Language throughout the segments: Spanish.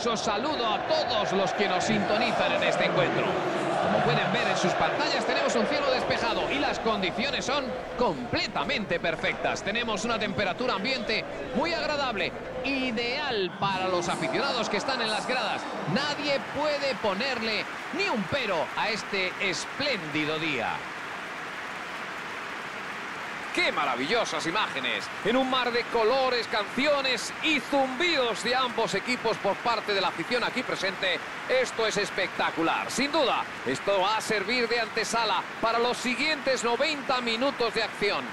caluroso saludo a todos los que nos sintonizan en este encuentro. Como pueden ver en sus pantallas, tenemos un cielo despejado y las condiciones son completamente perfectas. Tenemos una temperatura ambiente muy agradable, ideal para los aficionados que están en las gradas. Nadie puede ponerle ni un pero a este espléndido día. ¡Qué maravillosas imágenes! En un mar de colores, canciones y zumbidos de ambos equipos por parte de la afición aquí presente. Esto es espectacular. Sin duda, esto va a servir de antesala para los siguientes 90 minutos de acción.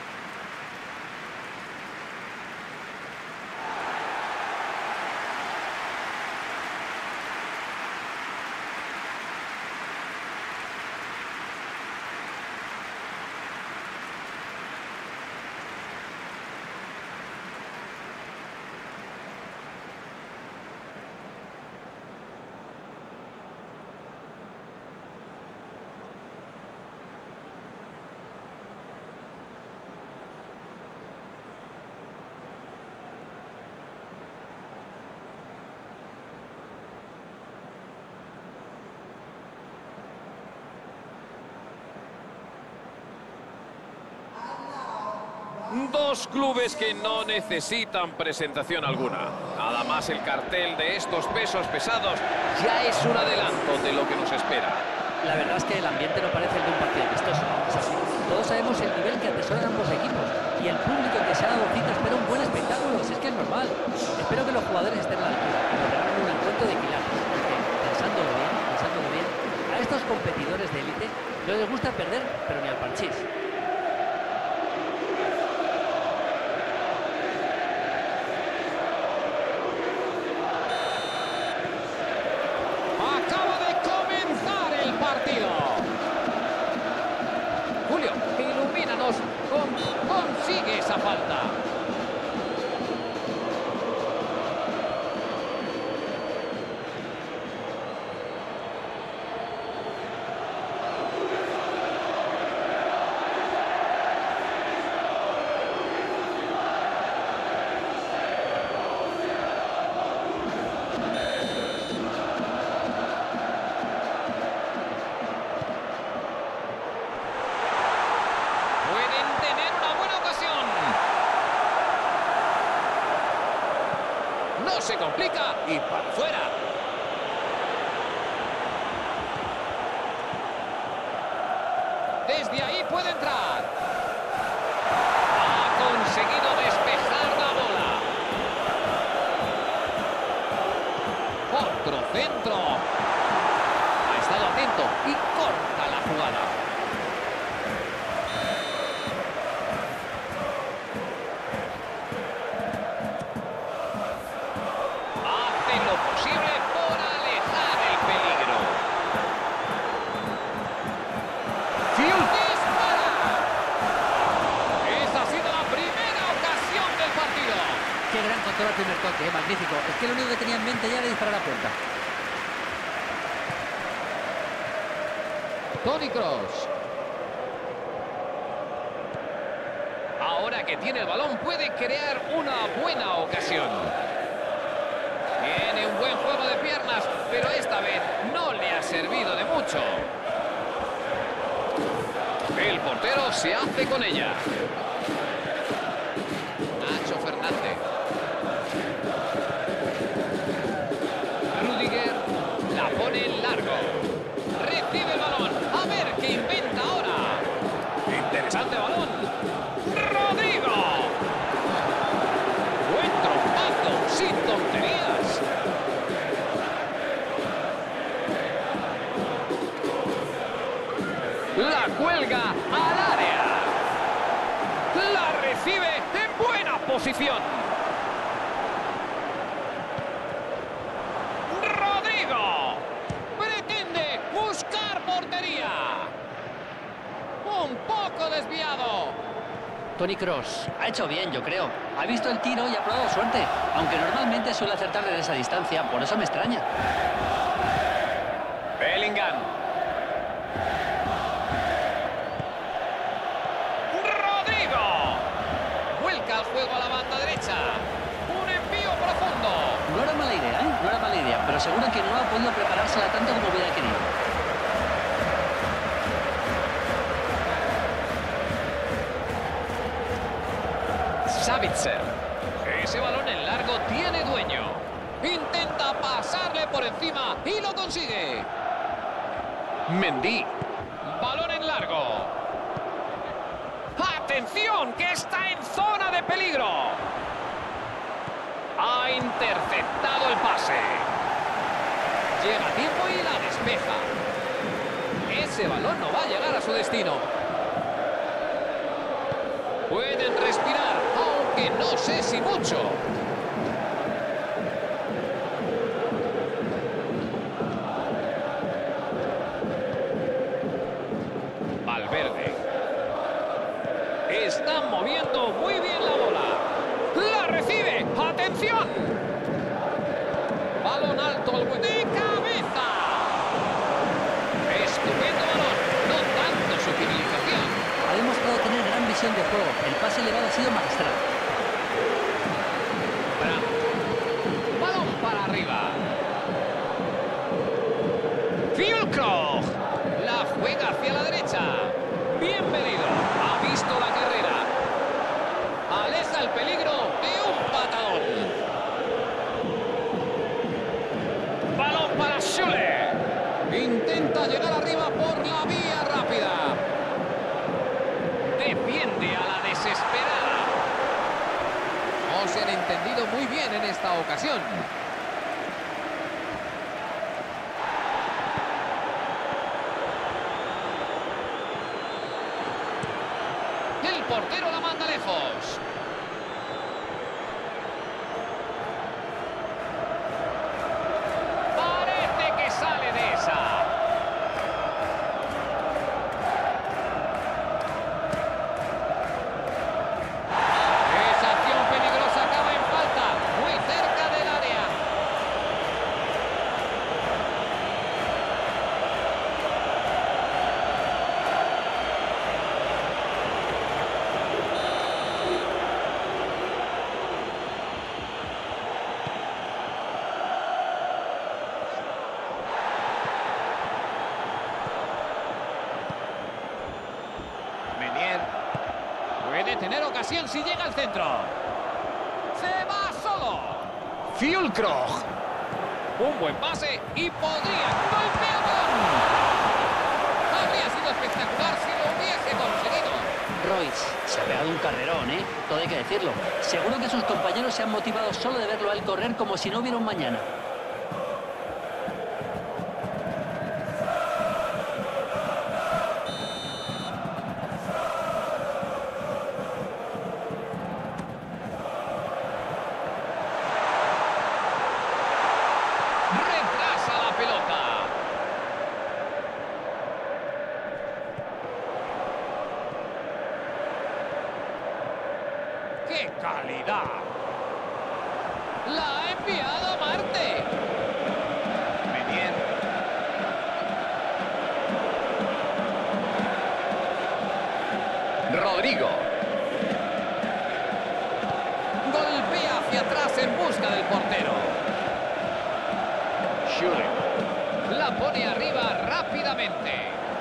Dos clubes que no necesitan presentación alguna. Nada más el cartel de estos pesos pesados ya es un adelanto de lo que nos espera. La verdad es que el ambiente no parece el de un partido amistoso. Es así. Todos sabemos el nivel que atesoran ambos equipos y el público que se ha dado cita espera un buen espectáculo. Si es que es normal. Espero que los jugadores estén a la altura y nos regalen un encuentro de quilates. Porque, pensándolo bien, a estos competidores de élite no les gusta perder, pero ni al parchís. Julio, ilumínanos. Consigue esa falta. No se complica y para afuera. Desde ahí puede entrar. Ha conseguido despejar la bola. Otro centro. Ha estado atento y corta la jugada. Qué gran control al primer toque, magnífico. Es que lo único que tenía en mente ya era disparar a puerta. Toni Kroos. Ahora que tiene el balón puede crear una buena ocasión. Tiene un buen juego de piernas, pero esta vez no le ha servido de mucho. El portero se hace con ella. Nacho Fernández. Rudiger la pone en largo. Recibe el balón. A ver qué inventa ahora. Interesante balón. Rodrigo. Buen trompazo, sin tonterías. La cuelga al área. La recibe en buena posición. Rodrigo. Pretende buscar portería. Un poco desviado. Toni Kroos ha hecho bien, yo creo. Ha visto el tiro y ha probado suerte. Aunque normalmente suele acertar desde esa distancia, por eso me extraña. Bellingham. Rodrigo. Vuelca el juego a la banda derecha. Un envío profundo. No era mala idea, ¿eh? No era mala idea. pero seguro que no ha podido preparársela tanto como hubiera querido. Savitzer. Ese balón en largo tiene dueño. Intenta pasarle por encima y lo consigue. Mendy. Balón en largo. ¡Atención! Que está en zona de peligro. Ha interceptado el pase. Llega a tiempo y la despeja. Ese balón no va a llegar a su destino. Pueden respirar, aunque no sé si mucho. Valverde. Están moviendo muy bien la bola. ¡La recibe! ¡Atención! Balón alto al buen de cabeza. Estupendo balón. No tanto su finalización. Ha demostrado tener gran visión de juego. El pase elevado ha sido magistral. Balón para arriba. Füllkrug. La juega hacia la derecha. Bienvenido. Ha visto la carrera. Aleja el peligro de un patadón. Balón para Schüller. Intenta llegar arriba por la vía rápida. Defiende a la desesperada. No se han entendido muy bien en esta ocasión. El portero la manda lejos. Parece que sale de esa. Esa acción peligrosa acaba en falta, muy cerca del área. Menier puede tener ocasión si llega al centro. Se va solo. Füllkrug. Un buen pase y podría golpear. Habría sido espectacular si lo hubiese conseguido. Royce se ha pegado un carrerón, ¿eh? Todo hay que decirlo. Seguro que sus compañeros se han motivado solo de verlo a él correr como si no hubiera un mañana. Retrasa la pelota. ¡Qué calidad! La ha enviado a Marte. Menier. Rodrigo. Golpea hacia atrás en busca del portero. Schüller. La pone arriba rápidamente.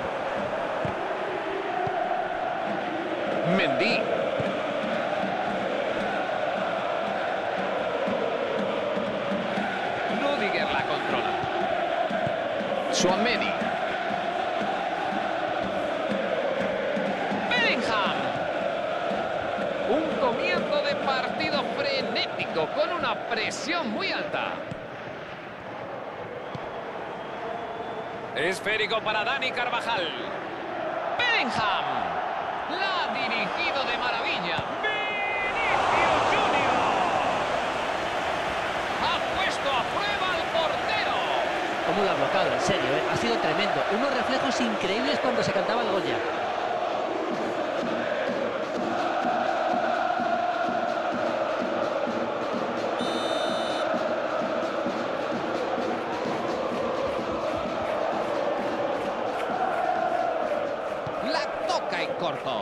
Mendy. Rudiger la controla. Tchouaméni. Bellingham. Un comienzo de partido frenético con una presión muy alta. Esférico para Dani Carvajal. Bellingham. La ha dirigido de maravilla. Vinicius Junior. Ha puesto a prueba al portero. ¿Cómo lo ha bloqueado? En serio, ¿eh? Ha sido tremendo. Unos reflejos increíbles cuando se cantaba el gol ya. La toca en corto.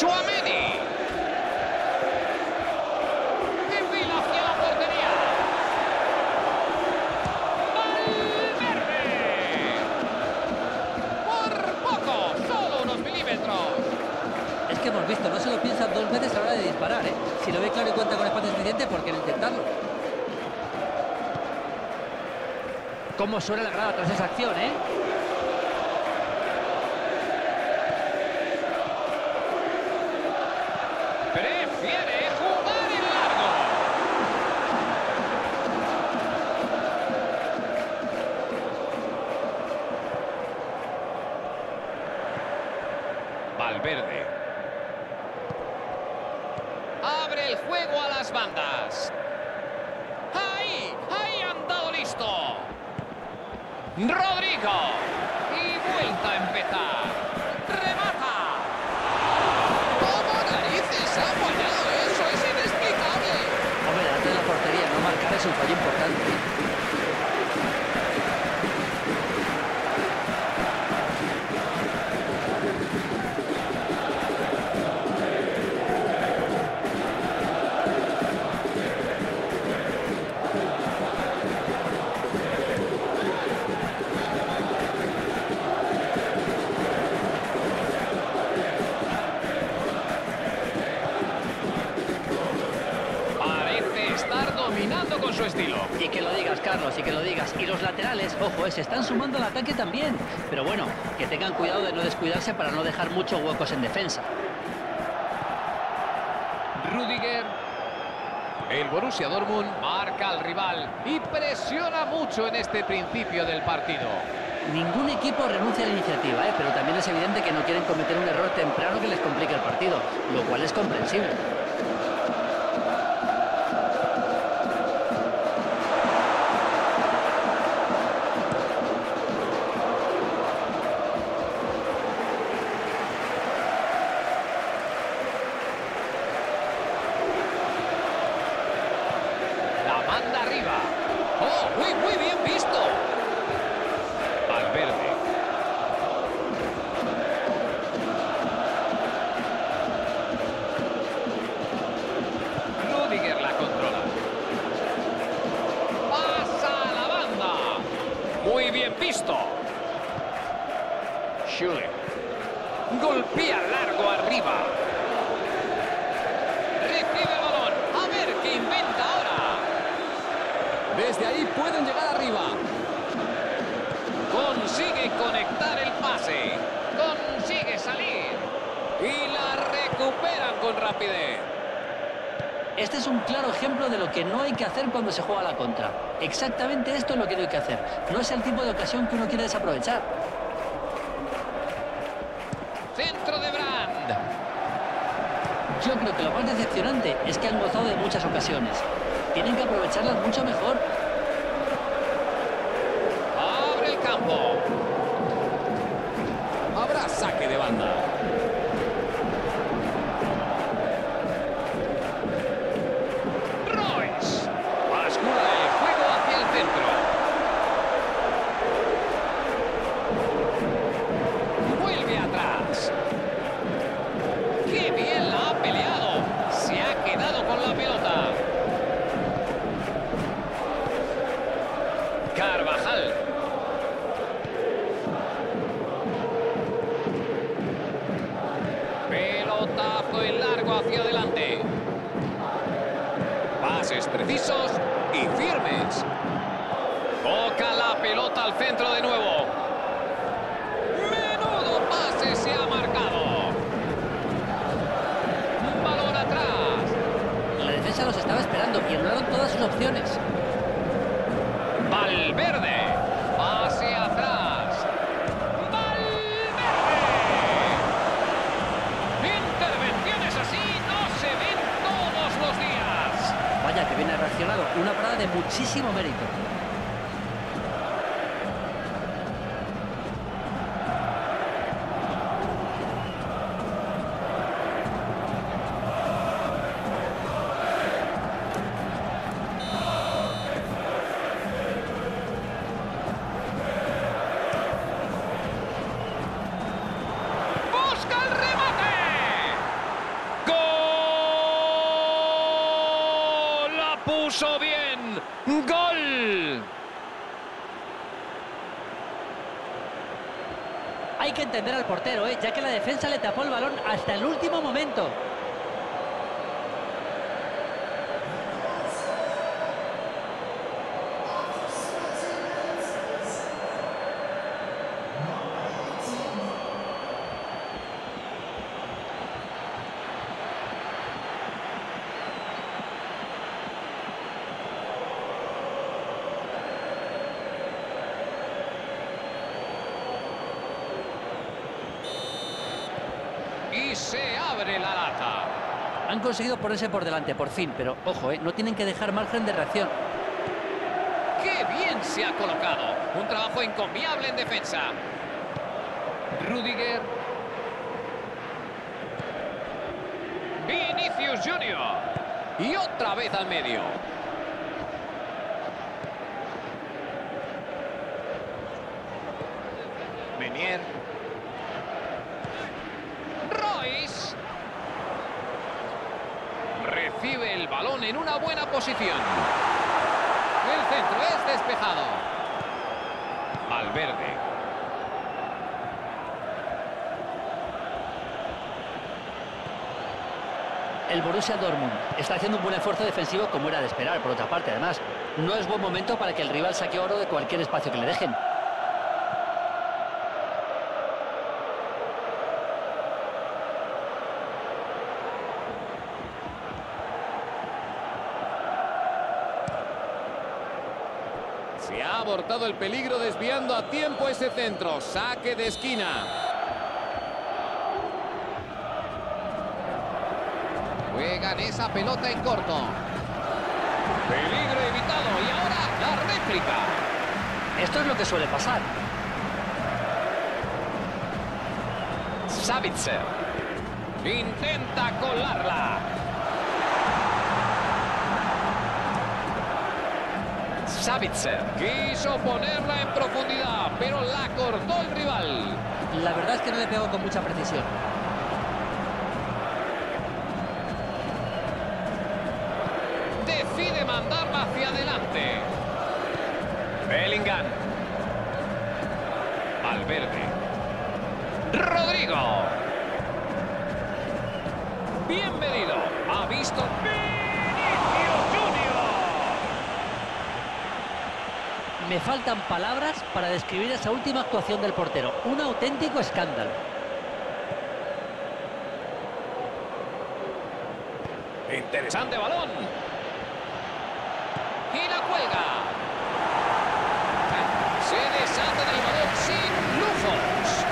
Tchouaméni. Enfila hacia la portería. muchas veces a la hora de disparar, ¿eh? Si lo ve claro y cuenta con espacio suficiente, ¿por qué no intentarlo? Cómo suena la grada tras esa acción, ¿eh? Prefiere jugar en largo. Valverde. Abre el juego a las bandas. Ahí han dado listo. Rodrigo. Y vuelta a empezar. Remata. ¿Cómo narices ha fallado eso? Es inexplicable. Hombre, delante de la portería no marcar es un fallo importante. Con su estilo. Y que lo digas, Carlos, y que lo digas. Y los laterales, ojo, se están sumando al ataque también. Pero bueno, que tengan cuidado de no descuidarse para no dejar muchos huecos en defensa. Rüdiger. El Borussia Dortmund marca al rival y presiona mucho en este principio del partido. Ningún equipo renuncia a la iniciativa, pero también es evidente que no quieren cometer un error temprano que les complique el partido, lo cual es comprensible. Manda arriba. ¡Oh! Muy bien visto. Valverde. Rüdiger la controla. Pasa a la banda. Muy bien visto. Schüller. Golpea largo arriba. Recibe el balón. A ver qué inventa ahora. Desde ahí pueden llegar arriba. Consigue conectar el pase. Consigue salir. Y la recuperan con rapidez. Este es un claro ejemplo de lo que no hay que hacer cuando se juega a la contra. Exactamente esto es lo que no hay que hacer. No es el tipo de ocasión que uno quiere desaprovechar. Centro de Brand. Yo creo que lo más decepcionante es que han gozado de muchas ocasiones. Tienen que aprovecharlas mucho mejor. Abre el campo. Habrá saque de banda. Royce. Bascula el juego hacia el centro. Vuelve atrás. ¡Qué bien la ha peleado! Se ha quedado con la pelota. Carvajal. Pelotazo en largo hacia adelante. Pases precisos y firmes. Toca la pelota al centro de nuevo. Menudo pase se ha marcado. Balón atrás. La defensa los estaba esperando y anularon todas sus opciones. Valverde. Pase atrás. Valverde. Intervenciones así no se ven todos los días. Vaya, que bien ha reaccionado. Una parada de muchísimo mérito. Puso bien. ¡Gol! Hay que entender al portero, ya que la defensa le tapó el balón hasta el último momento. abre la lata. Han conseguido ponerse por delante, por fin, pero ojo, no tienen que dejar margen de reacción. ¡Qué bien se ha colocado! Un trabajo encomiable en defensa. Rüdiger. Vinicius Junior. Y otra vez al medio. Menier. Royce. Recibe el balón en una buena posición. El centro es despejado. Valverde. El Borussia Dortmund está haciendo un buen esfuerzo defensivo como era de esperar, por otra parte. Además, no es buen momento para que el rival saque oro de cualquier espacio que le dejen. Se ha abortado el peligro desviando a tiempo ese centro. Saque de esquina. Juegan esa pelota en corto. Peligro evitado y ahora la réplica. Esto es lo que suele pasar. Sabitzer. Intenta colarla. Sabitzer quiso ponerla en profundidad, pero la cortó el rival. La verdad es que no le pegó con mucha precisión. Decide mandarla hacia adelante. Bellingham. Valverde. Rodrigo. Bien medido. Ha visto Vinicius Junior. Me faltan palabras para describir esa última actuación del portero. Un auténtico escándalo. Interesante balón. Y la cuelga. Se desata del balón sin lujos.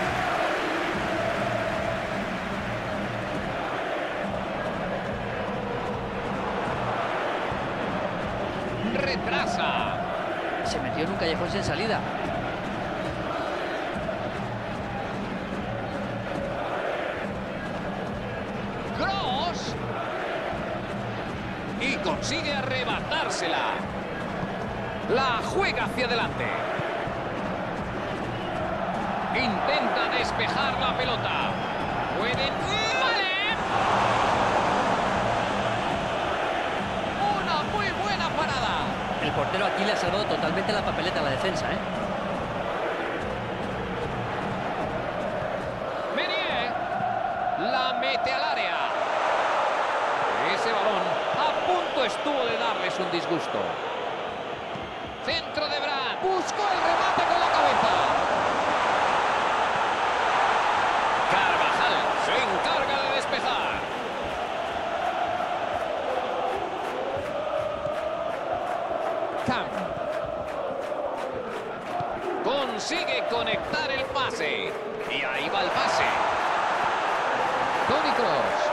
Retrasa. Se metió en un callejón sin salida. Kroos. Y consigue arrebatársela. La juega hacia adelante. Intenta despejar la pelota. Pueden... ¡Vale! Una muy buena parada. El portero aquí le ha salvado totalmente la papeleta a la defensa, ¿eh? Menier la mete al área. Ese balón a punto estuvo de darles un disgusto. Centro de Brand. Buscó el remate con la cabeza. Carvajal se encarga de despejar. Camp. Consigue conectar el pase. Y ahí va el pase. Toni Kroos.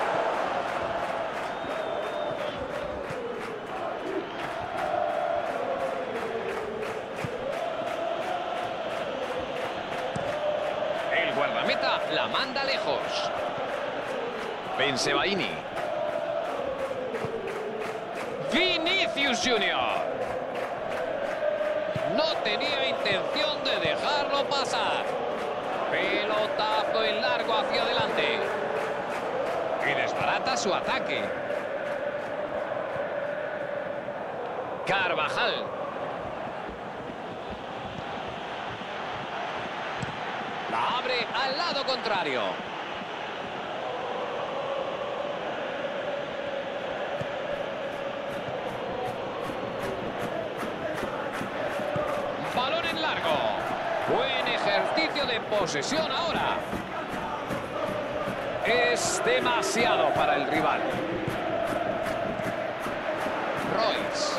El guardameta la manda lejos. Bensebaini. Vinicius Junior. No tenía intención de dejarlo pasar. Pelotazo en largo hacia adelante. Y desbarata su ataque. Carvajal. La abre al lado contrario. Balón en largo. Buen ejercicio de posesión ahora. Es demasiado para el rival. Royce.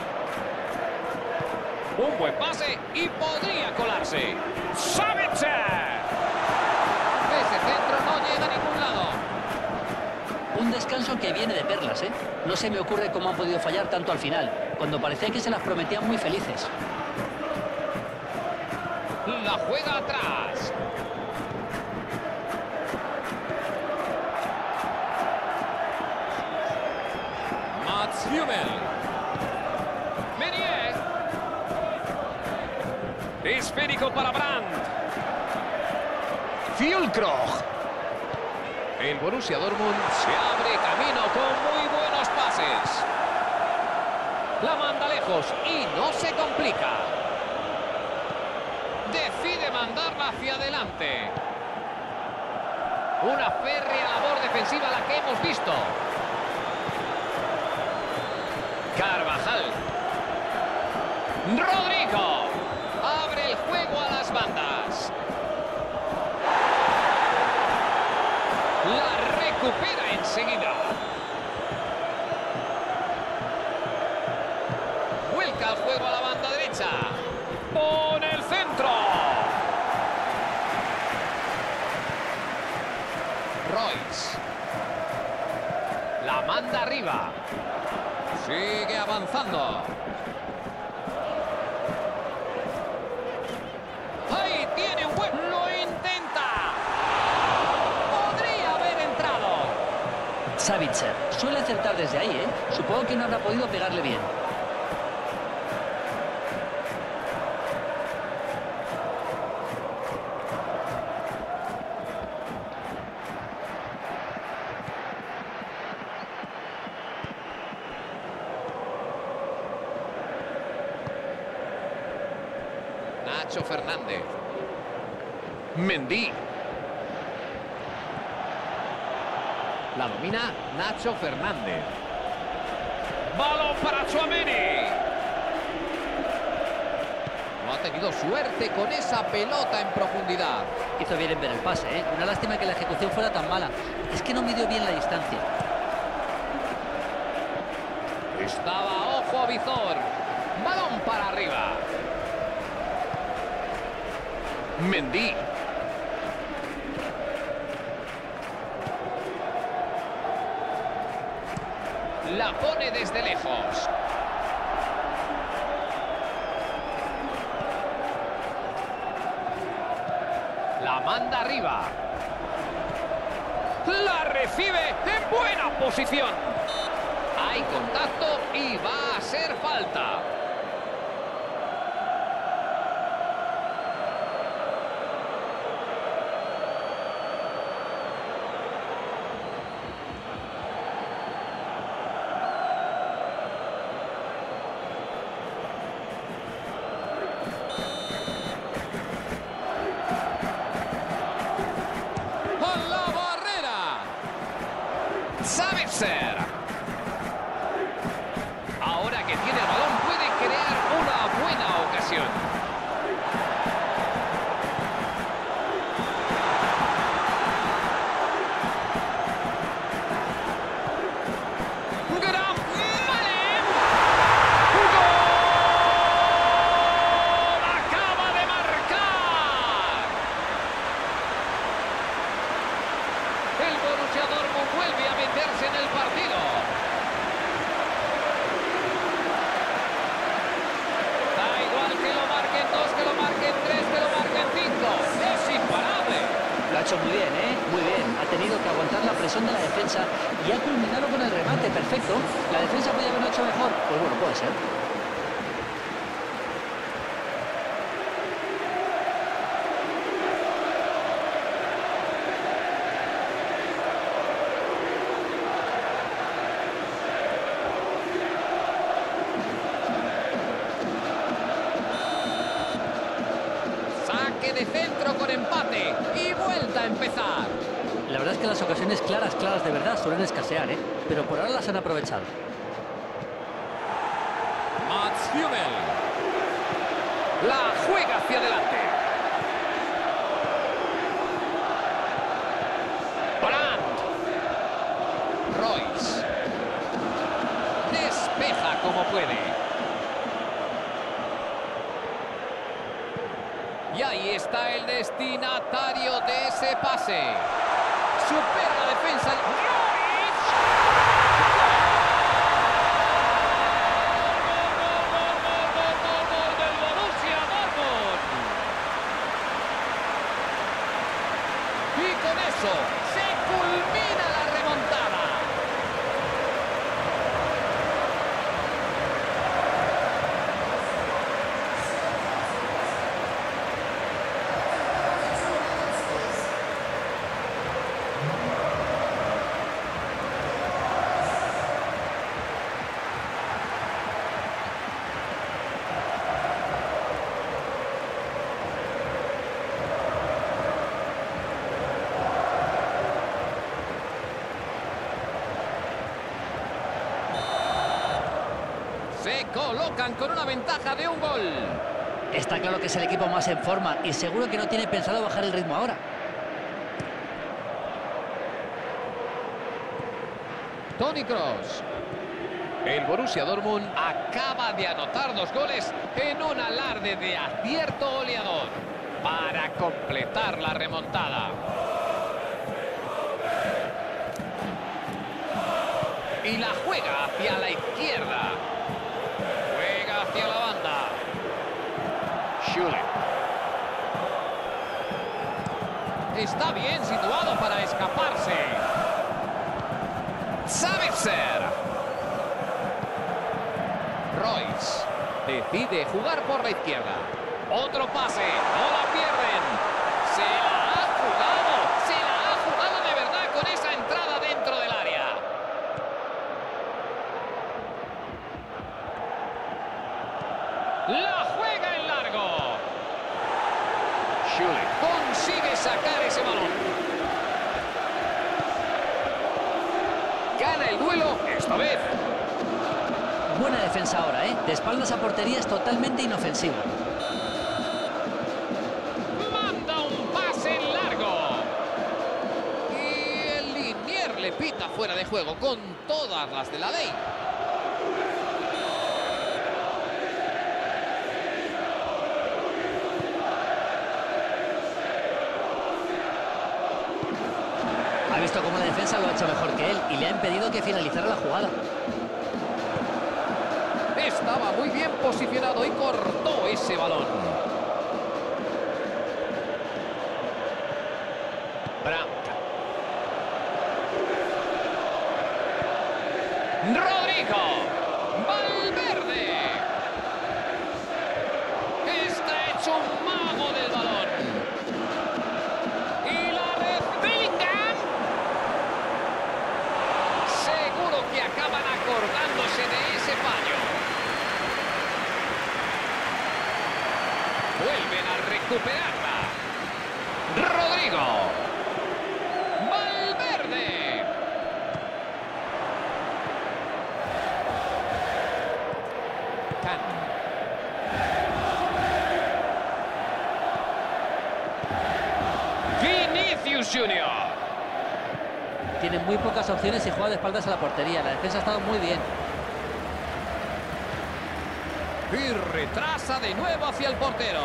Un buen pase y podría colarse. ¡Sabitzer! Ese centro no llega a ningún lado. descanso que viene de perlas, ¿eh? No se me ocurre cómo han podido fallar tanto al final, cuando parecía que se las prometían muy felices. La juega atrás. Mats Hummel. Menier. Esférico para Brandt. Füllkrug. El Borussia Dortmund se abre camino con muy buenos pases. La manda lejos y no se complica. Decide mandarla hacia adelante. Una férrea labor defensiva la que hemos visto. Carvajal. Rodrigo. Abre el juego a las bandas. La recupera enseguida. Vuelca el juego a la banda derecha. Pone el centro. Royce. La manda arriba. Sigue avanzando. Ahí tiene un buen... ¡Lo intenta! ¡Podría haber entrado! Savitzer suele acertar desde ahí, ¿eh? Supongo que no habrá podido pegarle bien. Nacho Fernández. Mendy. La domina Nacho Fernández. Balón para Tchouaméni. No ha tenido suerte con esa pelota en profundidad. Hizo bien en ver el pase, ¿eh? Una lástima que la ejecución fuera tan mala. Es que no midió bien la distancia. Estaba ojo a visor. Balón para arriba. Mendy. La pone desde lejos. La manda arriba. La recibe en buena posición. Hay contacto y va a ser falta. Savitzer. Ahora que tiene el balón puede crear una buena ocasión. ¡Gran Malen! ¡Gol! ¡Acaba de marcar! El Borussia Dortmund vuelve a meterse en el partido. Da igual que lo marquen 2, que lo marquen 3, que lo marquen 5. Es imparable. Lo ha hecho muy bien, ¿eh? Muy bien. Ha tenido que aguantar la presión de la defensa y ha culminado con el remate. Perfecto. ¿La defensa podía haberlo hecho mejor? Pues bueno, puede ser. De centro con empate y vuelta a empezar. La verdad es que las ocasiones claras de verdad suelen escasear, ¿eh? Pero por ahora las han aprovechado. Mats Hummel. La juega hacia adelante. Brandt. Royce. Despeja como puede. Y ahí está el destinatario de ese pase. Supera la defensa. ¡Jovic! colocan con una ventaja de un gol. Está claro que es el equipo más en forma y seguro que no tiene pensado bajar el ritmo ahora. Toni Kroos. El Borussia Dortmund acaba de anotar 2 goles en un alarde de acierto goleador para completar la remontada. Y la juega hacia la izquierda. Juega hacia la banda. Schüller. Está bien situado para escaparse. Sabitzer. Royce decide jugar por la izquierda. Otro pase. No la pierden. Se la ha jugado. Se la ha jugado de verdad con esa entrada dentro del área. La juega en largo. Schüller consigue sacar ese balón. Gana el duelo esta vez. Buena defensa ahora, ¿eh? De espaldas a portería es totalmente inofensivo. Manda un pase en largo. Y el linier le pita fuera de juego con todas las de la ley. Ha visto cómo la defensa lo ha hecho mejor que él y le ha impedido que finalizara la jugada. Estaba muy bien posicionado y cortó ese balón. Brandt. Rodrigo. Valverde. Está hecho un mago del balón. Y la red Bellingham. Seguro que acaban acordándose de ese fallo. Vuelven a recuperarla. Rodrigo. Valverde. Can. Vinicius Junior. Tiene muy pocas opciones y juega de espaldas a la portería. La defensa ha estado muy bien. Y retrasa de nuevo hacia el portero.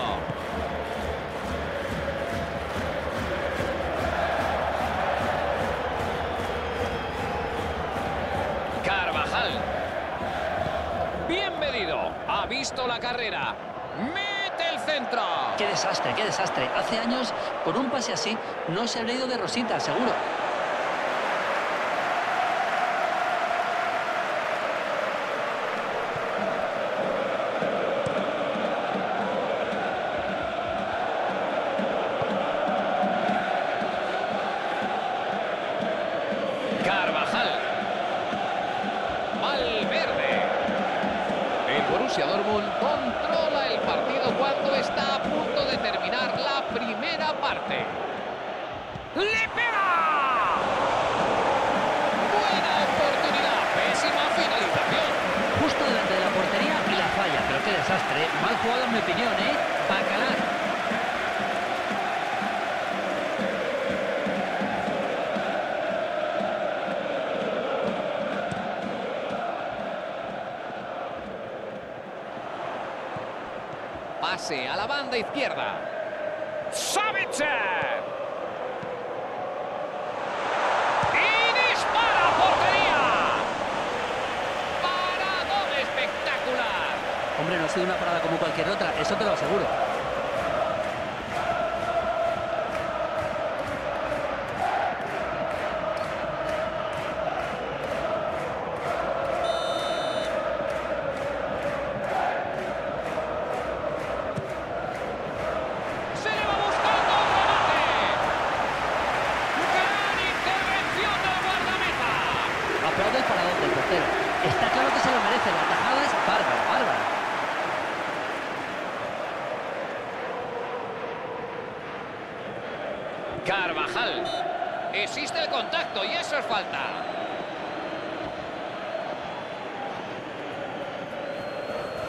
Carvajal. Bien medido. Ha visto la carrera. Mete el centro. ¡Qué desastre, qué desastre! Hace años, con un pase así, no se habría ido de rosita, seguro. Carvajal. Valverde. El Borussia Dortmund controla el partido cuando está a punto de terminar la primera parte. ¡Le pega! Buena oportunidad. Pésima finalización. Justo delante de la portería y la falla. Pero qué desastre. Mal jugado en mi opinión, ¿eh? Bacalar. Pase a la banda izquierda. Sabitzer. Y dispara a portería. Paradón espectacular. Hombre, no ha sido una parada como cualquier otra, eso te lo aseguro. Se le va buscando un remate. Gran intervención del guardameta. Aplaude el paradón del portero. Está claro que se lo merece, la tajada es bárbara, bárbara. Carvajal. Existe el contacto y eso es falta.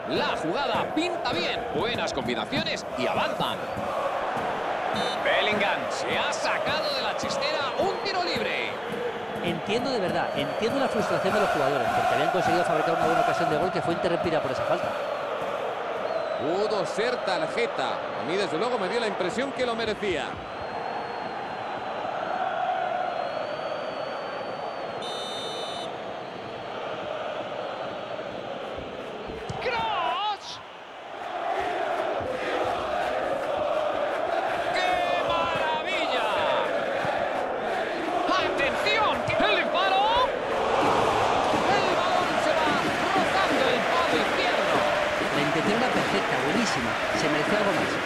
La jugada pinta bien. Buenas combinaciones y avanzan. Bellingham se ha sacado de la chistera un tiro libre. Entiendo de verdad, entiendo la frustración de los jugadores, porque habían conseguido fabricar una buena ocasión de gol que fue interrumpida por esa falta. Pudo ser tarjeta. A mí, desde luego, me dio la impresión que lo merecía. ¡Cross! ¡Qué maravilla! ¡Atención! ¡El disparo! El balón se va rozando el palo izquierdo. La intención era perfecta, buenísima, se mereció algo más.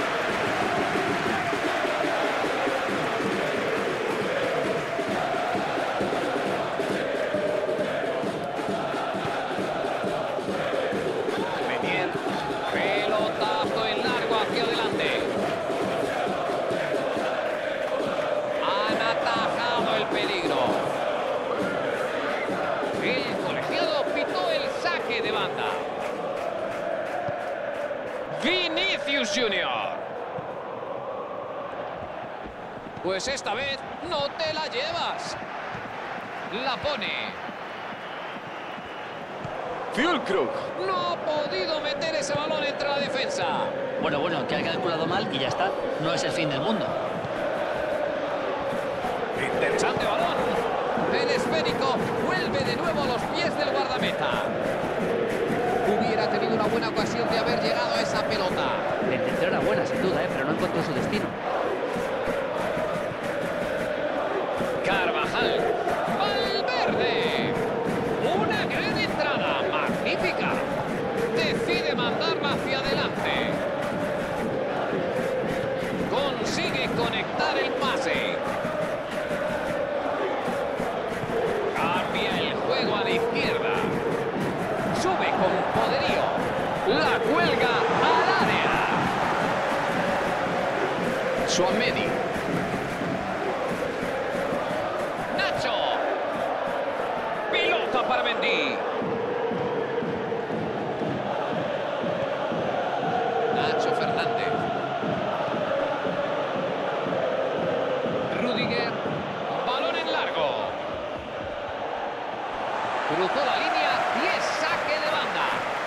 Menier, pelotazo en largo hacia adelante. Han atajado el peligro. El colegiado pitó el saque de banda. Vinicius Junior. Pues esta vez no te la llevas. La pone. Füllkrug. No ha podido meter ese balón entre la defensa. Bueno, que ha calculado mal y ya está. No es el fin del mundo. Interesante balón. El esférico vuelve de nuevo a los pies del guardameta. Hubiera tenido una buena ocasión de haber llegado a esa pelota. La intención era buena, sin duda, pero no encontró su destino. Carvajal. Valverde. Una gran entrada. Magnífica. Decide mandarla hacia adelante. Consigue conectar el pase. Cambia el juego a la izquierda. Sube con poderío. La cuelga al área. Tchouaméni. Nacho. Pilota para Mendy. Nacho Fernández. Rudiger. Balón en largo. Cruzó la línea y es saque de banda.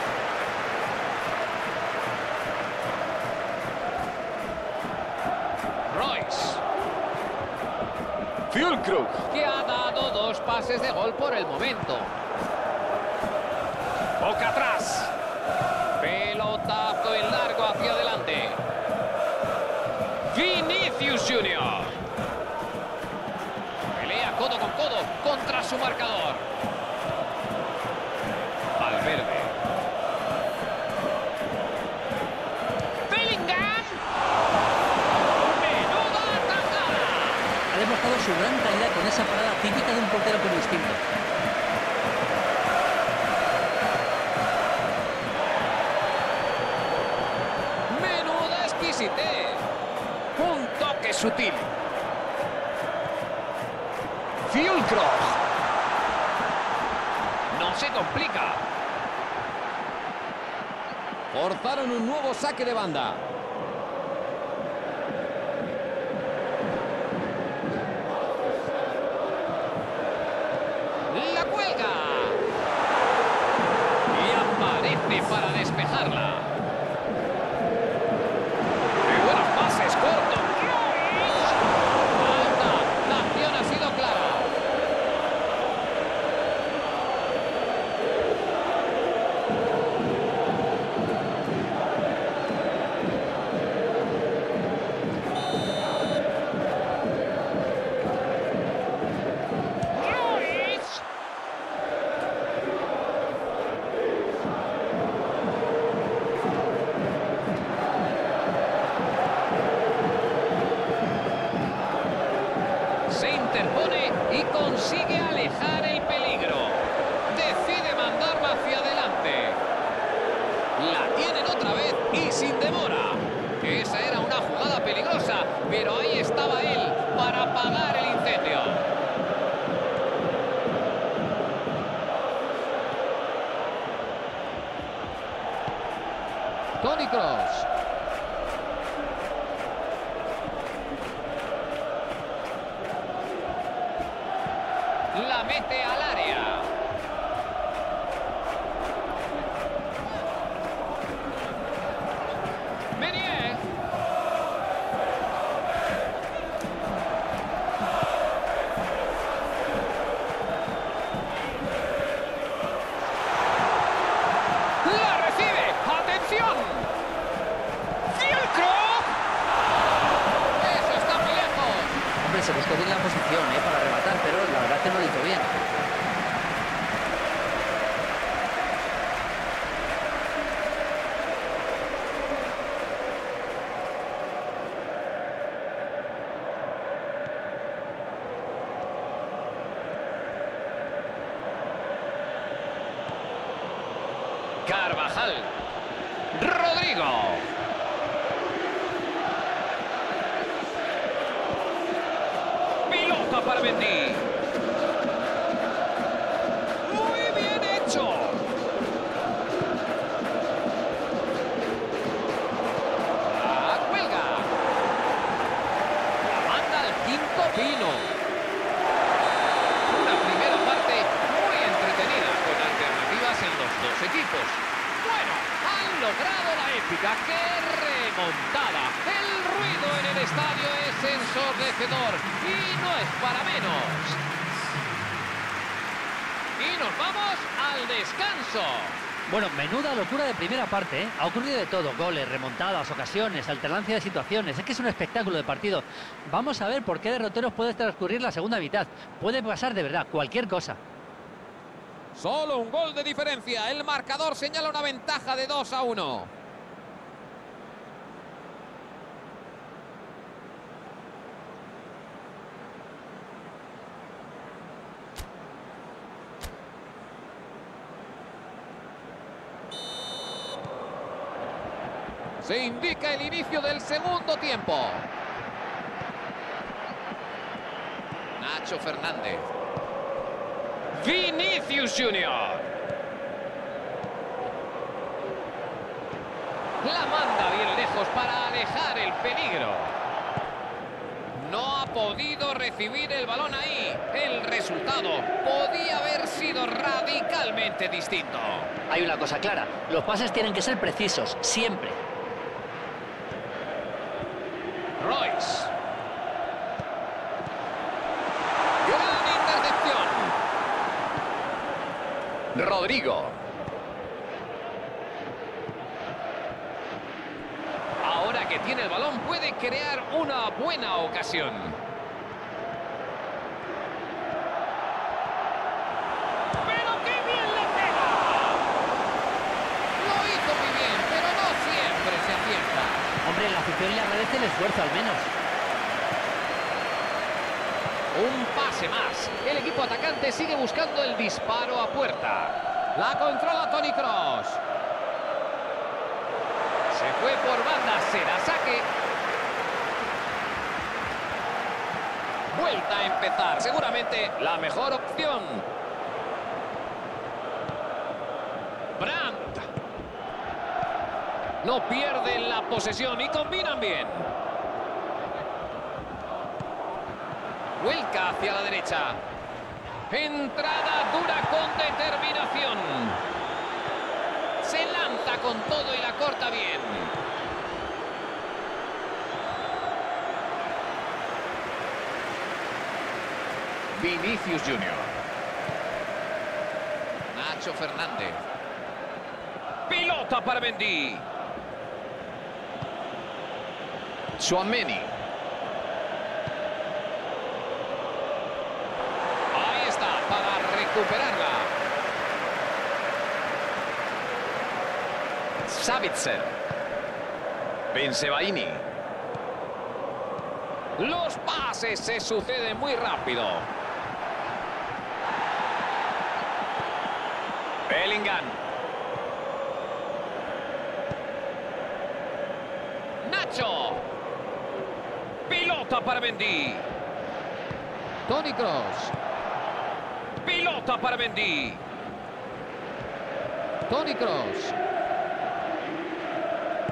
Royce. Füllkrug. Que ha dado dos pases de gol por el momento. Boca atrás. Pelotazo en largo hacia adelante. Vinicius Junior. Pelea codo con codo contra su marcador. Valverde. Bellingham. Menuda atajada. Ha demostrado su gran calidad con esa parada típica de un portero con instinto. Menuda exquisitez. Un toque sutil. Füllkrug. No se complica. Forzaron un nuevo saque de banda. La cuelga. Y aparece para despejarla. ¡Qué buenos pases! ¡Corto! ¡Falta! La acción ha sido clara. Royce. Toni Kroos. La mete al área. Meunier. La recibe. ¡Atención! ¡Fielkrof! Eso está muy lejos. Hombre, se buscó bien la posición para rematar, pero la verdad que no lo hizo bien. Carvajal. Rodrigo. Pilota para Mendy. Muy bien hecho. La cuelga. La manda al quinto pino. Una primera parte muy entretenida, con alternativas en los dos equipos. Bueno, han logrado la épica. ¡Qué remontada! El ruido en el estadio es ensordecedor y no es para menos. Y nos vamos al descanso. Bueno, menuda locura de primera parte, ¿eh? Ha ocurrido de todo, goles, remontadas, ocasiones, alternancia de situaciones. Es que es un espectáculo de partido. Vamos a ver por qué derroteros puede transcurrir la segunda mitad. Puede pasar de verdad cualquier cosa. Solo un gol de diferencia. El marcador señala una ventaja de 2-1. Se indica el inicio del segundo tiempo. Nacho Fernández. Vinicius Junior. La manda bien lejos para alejar el peligro. No ha podido recibir el balón ahí. El resultado podía haber sido radicalmente distinto. Hay una cosa clara, los pases tienen que ser precisos, siempre. Royce. Gran intercepción. Rodrigo. Ahora que tiene el balón puede crear una buena ocasión. ¡Pero qué bien le pega! Lo hizo muy bien, pero no siempre se acierta. Hombre, la afición le agradece el esfuerzo al menos. Un pase más. El equipo atacante sigue buscando el disparo a puerta. La controla Toni Kroos. Se fue por banda, será saque. Vuelta a empezar. Seguramente la mejor opción. Brandt. No pierden la posesión y combinan bien. Vuelca hacia la derecha. Entrada dura con determinación. Se lanza con todo y la corta bien. Vinicius Junior. Nacho Fernández. Pilota para Mendy. Tchouaméni. Ahí está, para recuperarla. Savitzer. Bensebaini. Los pases se suceden muy rápido. Bellingham. Nacho. Pilota para Mendy. Toni Kroos. Pilota para Mendy. Toni Kroos.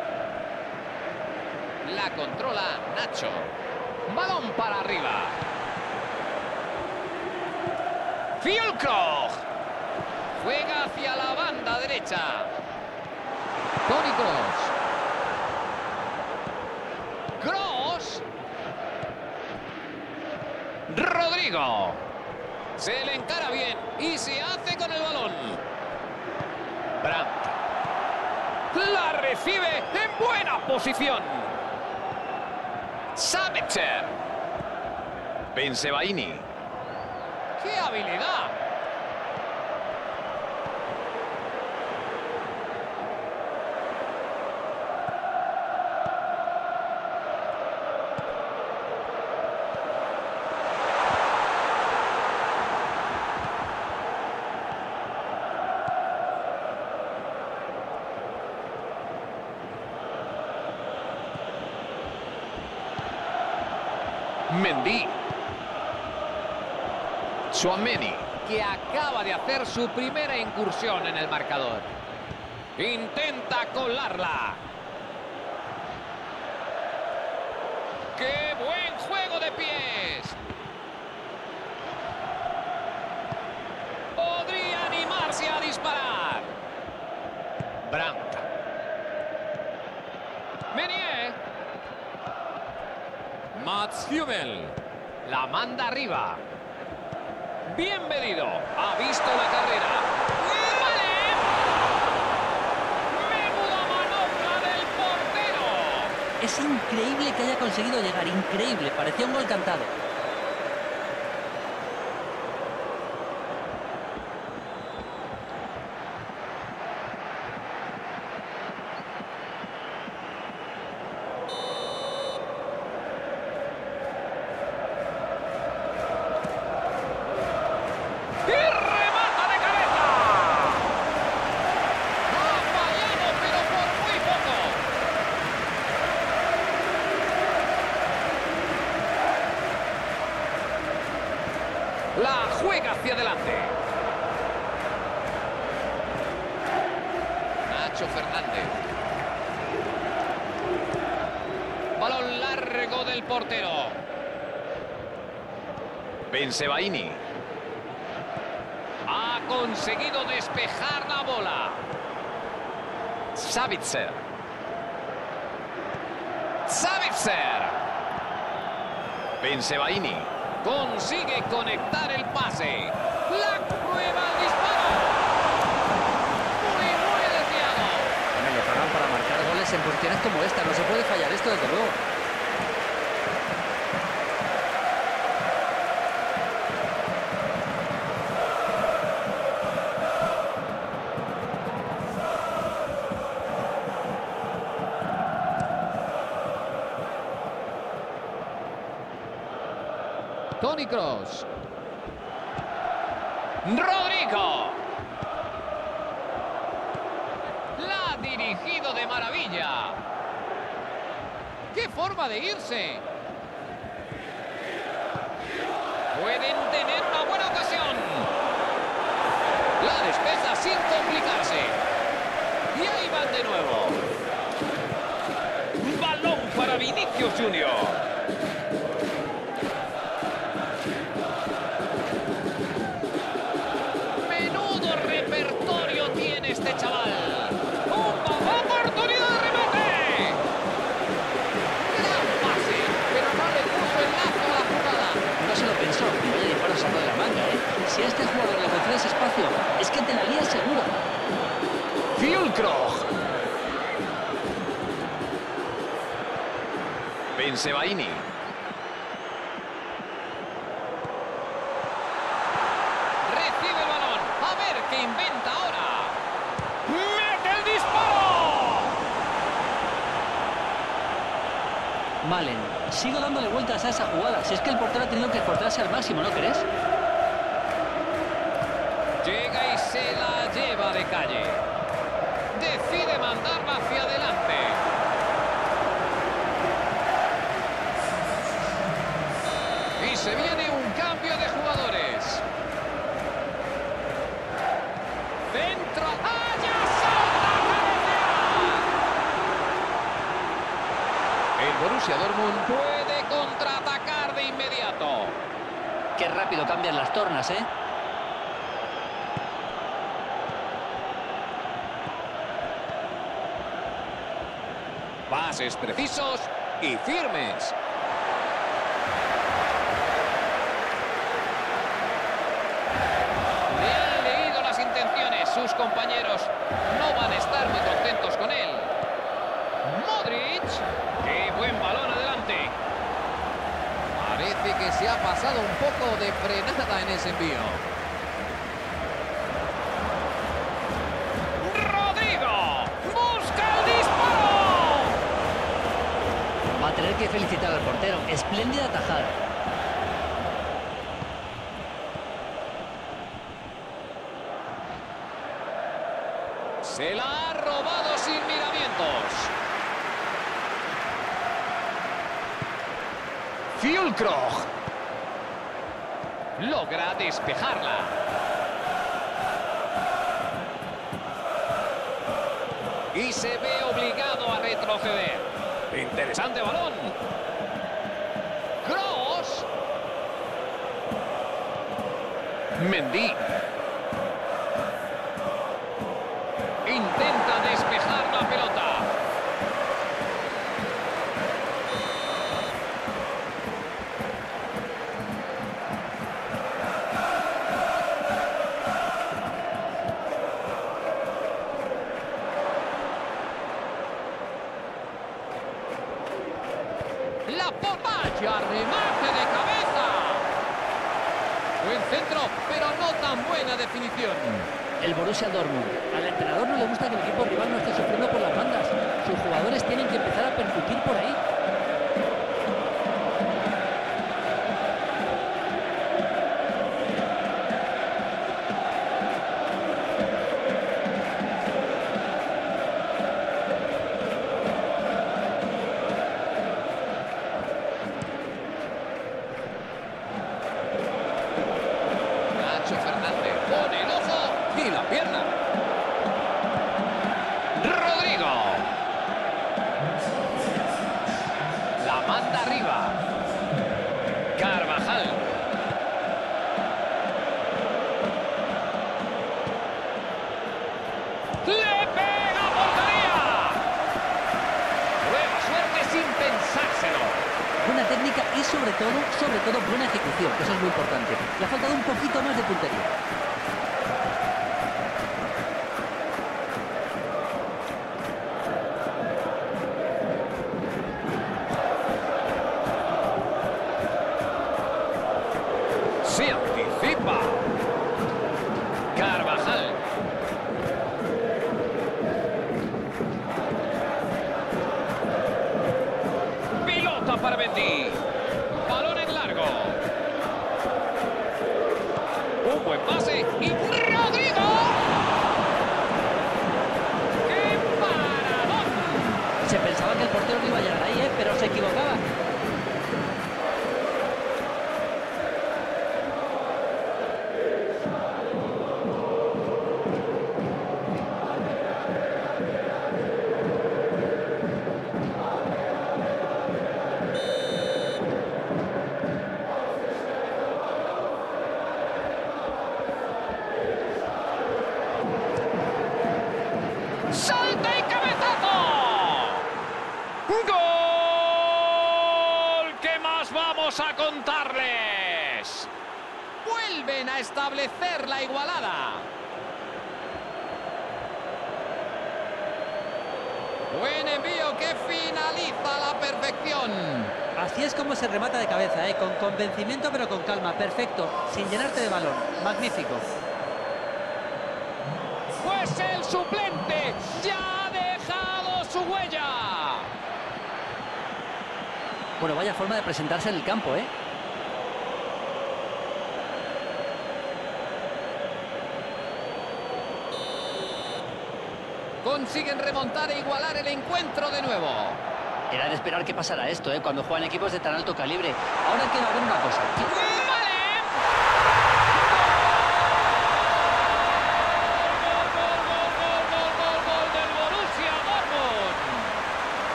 La controla Nacho. Balón para arriba. Füllkrug. Juega hacia la banda derecha. Toni Kroos. Kroos. Rodrigo. Se le encara bien y se hace con el balón. Brandt. La recibe en buena posición. Sabitzer. Bensebaini. ¡Qué habilidad! Mendy. Tchouaméni, que acaba de hacer su primera incursión en el marcador. Intenta colarla. ¡Qué buen juego de pies! Podría animarse a disparar. Brandt. Meunier. Mats Hummel. La manda arriba. Bien medido. Ha visto la carrera. ¡Vale! ¡Menuda manobra del portero! Es increíble que haya conseguido llegar. Increíble. Parecía un gol cantado. La juega hacia adelante. Nacho Fernández. Balón largo del portero. Bensebaini. Ha conseguido despejar la bola. Sabitzer. Sabitzer. Bensebaini. Consigue conectar el pase. La prueba el disparo. Muy desviado. Me le pagan para marcar goles en posiciones como esta. No se puede fallar esto, desde luego. Toni Kroos. Rodrigo. La ha dirigido de maravilla. ¡Qué forma de irse! Pueden tener una buena ocasión. La despeja sin complicarse. Y ahí van de nuevo. Balón para Vinicius Junior. Este chaval. ¡Oportunidad de remate! Gran pase, pero no le puso el lazo a la jugada. No se lo pensó. Vaya disparo sacó de la manga, ¿eh? Si a este jugador le concedes espacio, es que te la lías seguro. Füllkrug. Bensebaini. Recibe el balón. A ver qué inventa ahora. ¡Mete el disparo! Malen, sigo dándole vueltas a esa jugada. Si es que el portero ha tenido que esforzarse al máximo, ¿no crees? Llega y se la lleva de calle. Decide mandarla hacia adelante. Y se viene un cambio de jugadores. Dentro. ¡Allá salta! El Borussia Borussia Dortmund puede contraatacar de inmediato. Qué rápido cambian las tornas, ¿eh? Pases precisos y firmes. Le han leído las intenciones. Sus compañeros no van a estar muy contentos con él. Modric. ¡Qué buen balón adelante! Parece que se ha pasado un poco de frenada en ese envío. ¡Rodrigo! ¡Busca el disparo! Va a tener que felicitar al portero. Espléndida tajada. Se la ha robado sin miramientos. Füllkrug. Logra despejarla. Y se ve obligado a retroceder. Interesante balón. Kroos. Mendy. Intenta despejar la pelota. La Vaya remate de cabeza. Buen centro, pero no tan buena definición. El Borussia Dortmund. Al entrenador no le gusta que el equipo rival no esté sufriendo por las bandas. Sus jugadores tienen que empezar a percutir por ahí. Nacho Fernández pone el ojo y la pierna. Rodrigo. La manda arriba. Carvajal. ¡Le pega a portería! Prueba suerte sin pensárselo. Buena técnica y sobre todo buena ejecución, que eso es muy importante. Le ha faltado un poquito más de puntería. Se anticipa. Carvajal. Pilota para Mendy. Balón en largo. Un buen pase y Rodrigo. ¡Qué paradón! Se pensaba que el portero no iba a llegar ahí, pero se equivocaba. ¡Salta y cabezazo! ¡Gol! ¿Qué más vamos a contarles? Vuelven a establecer la igualada. Buen envío que finaliza a la perfección. Así es como se remata de cabeza, con convencimiento pero con calma. Perfecto, sin llenarte de balón. Magnífico. Pues el suplente ya ha dejado su huella. Bueno, vaya forma de presentarse en el campo, Consiguen remontar e igualar el encuentro de nuevo. Era de esperar que pasara esto, cuando juegan equipos de tan alto calibre. Ahora queda ver una cosa.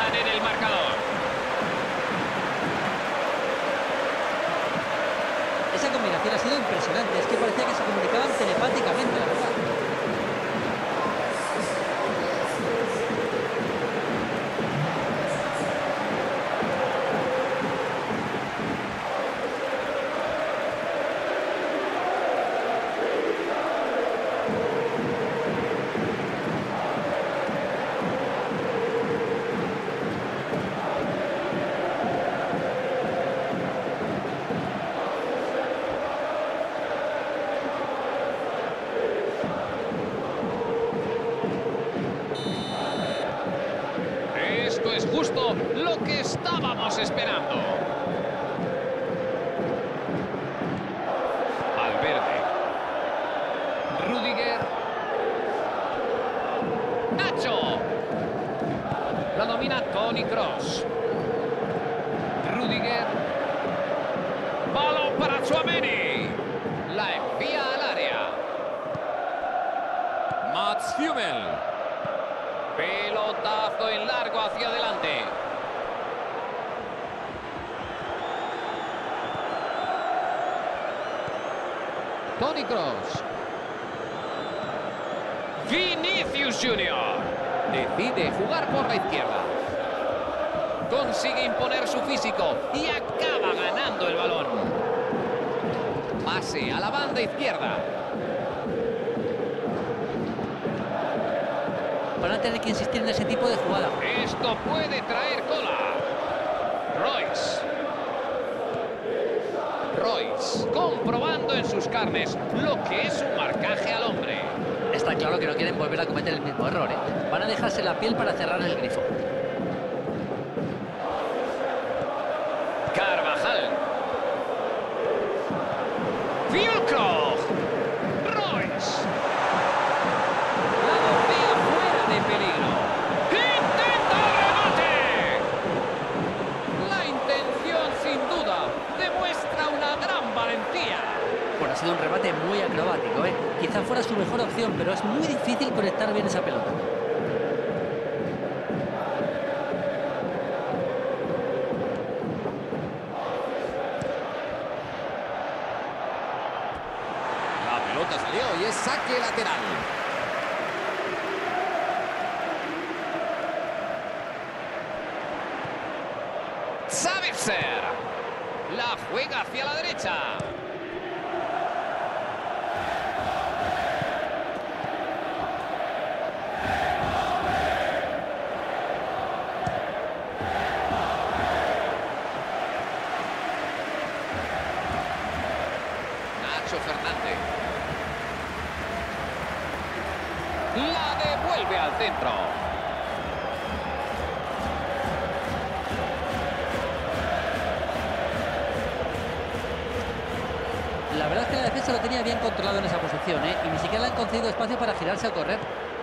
están en el marcador. Esa combinación ha sido impresionante. Es que parecía que se comunicaban telepáticamente, la verdad. Esto es justo lo que estábamos esperando. Valverde. Rüdiger. Nacho. La domina Toni Kroos. Rüdiger. Balón para Tchouaméni. La envía al área. Mats Hummel. Pelotazo en largo hacia adelante. Toni Kroos. Vinicius Junior. Decide jugar por la izquierda. Consigue imponer su físico y acaba ganando el balón. Pase a la banda izquierda. Van a tener que insistir en ese tipo de jugada. Esto puede traer cola. Royce, comprobando en sus carnes lo que es un marcaje al hombre. Está claro que no quieren volver a cometer el mismo error, ¿eh? Van a dejarse la piel para cerrar el grifo. Carvajal. Füllkrug. Royce. La golpea fuera de peligro. ¡Intenta el remate! La intención, sin duda, demuestra una gran valentía. Bueno, ha sido un remate muy acrobático, ¿eh? Quizá fuera su mejor opción, pero es muy difícil conectar bien esa pelota. La pelota salió y es saque lateral. Sabitzer. La juega hacia la derecha. Nacho Fernández. La devuelve al centro. La verdad es que la defensa lo tenía bien controlado en esa posición, ¿eh? Y ni siquiera le han concedido espacio para girarse al correr.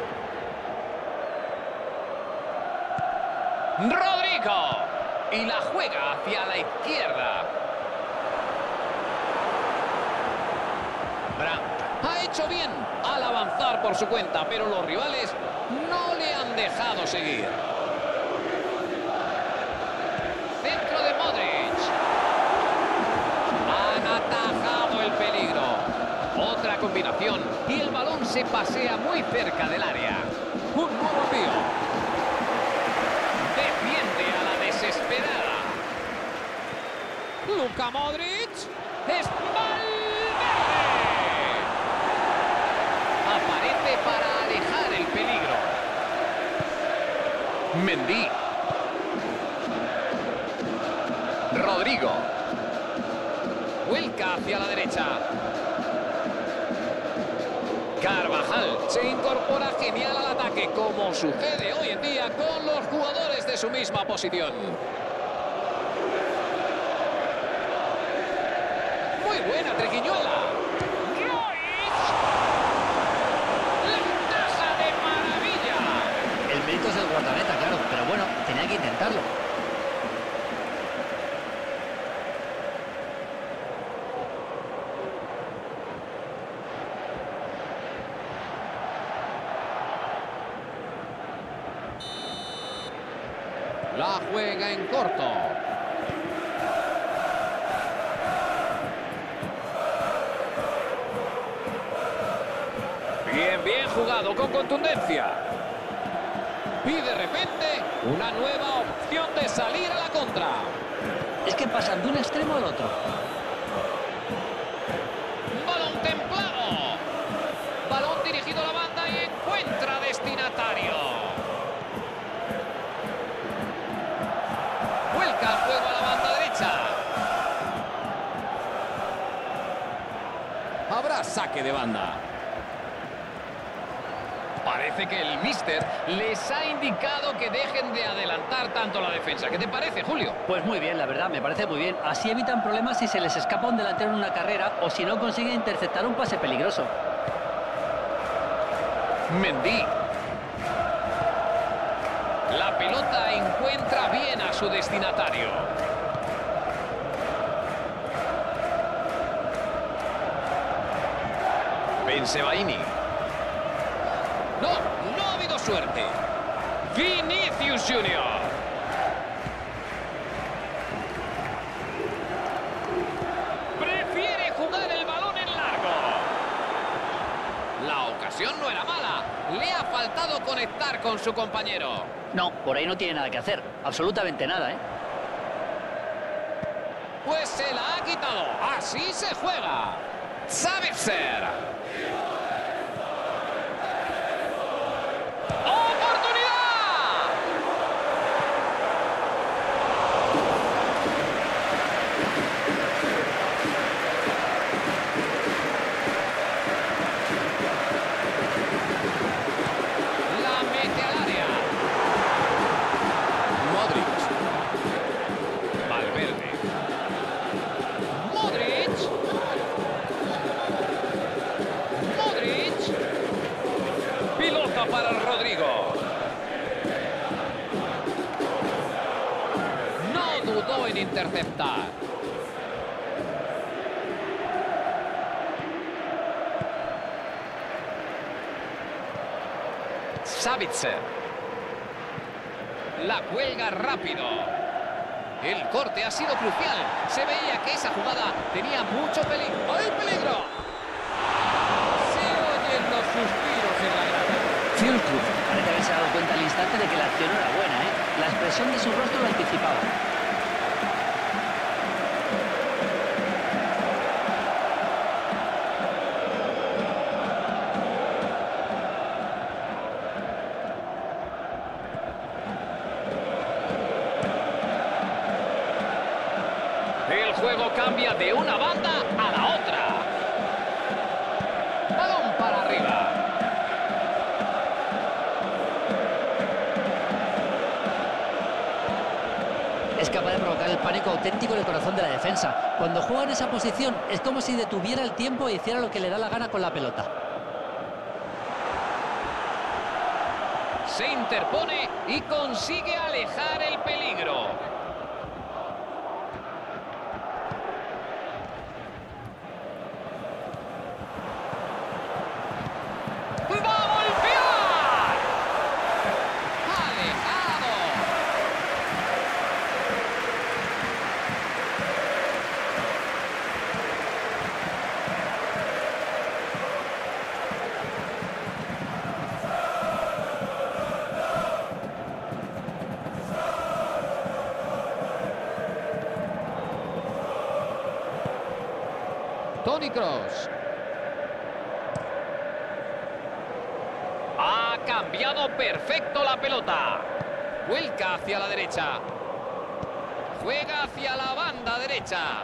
Rodrigo. Y la juega hacia la izquierda. Brandt ha hecho bien al avanzar por su cuenta, pero los rivales no le han dejado seguir. Centro de Modric. Han atajado el peligro. Otra combinación y el balón se pasea muy cerca del área. Un nuevo envío. Defiende a la desesperada. Luka Modric. Es Valverde. Aparece para alejar el peligro. Mendy. Rodrigo. Vuelca hacia la derecha. Carvajal se incorpora genial al ataque, como sucede hoy en día con los jugadores de su misma posición. Muy buena triquiñuela. Royce. La encaja de maravilla. El mérito es el guardameta, claro, pero bueno, tenía que intentarlo. La juega en corto. Bien jugado, con contundencia. Y de repente, una nueva opción de salir a la contra. Es que pasan de un extremo al otro. Balón templado. Balón dirigido a la banda y encuentra destinatario. Vuelca el juego a la banda derecha. Habrá saque de banda. Parece que el míster les ha indicado que dejen de adelantar tanto la defensa. ¿Qué te parece, Julio? Pues muy bien, la verdad, me parece muy bien. Así evitan problemas si se les escapa un delantero en una carrera o si no consiguen interceptar un pase peligroso. Mendy. La pelota encuentra bien a su destinatario. Bensebaini. No ha habido suerte. Vinicius Junior. Prefiere jugar el balón en largo. La ocasión no era mala. Le ha faltado conectar con su compañero. No, por ahí no tiene nada que hacer. Absolutamente nada, ¿eh? Pues se la ha quitado. Así se juega. Sabitzer. Para Rodrigo. No dudó en interceptar. Sabitzer. La cuelga rápido. El corte ha sido crucial. Se veía que esa jugada tenía mucho peligro. ¡Hay peligro! Se oyen los suspiros en la grada. Füllkrug parece haberse dado cuenta al instante de que la acción no era buena, ¿eh? La expresión de su rostro lo anticipaba. El juego cambia de una banda a la otra. Balón para arriba. Es capaz de provocar el pánico auténtico en el corazón de la defensa. Cuando juega en esa posición es como si detuviera el tiempo e hiciera lo que le da la gana con la pelota. Se interpone y consigue alejar el peligro. ¡Va a golpear! ¡Alejado! Toni Kroos. Ha cambiado perfecto la pelota. Vuelca hacia la derecha. Juega hacia la banda derecha.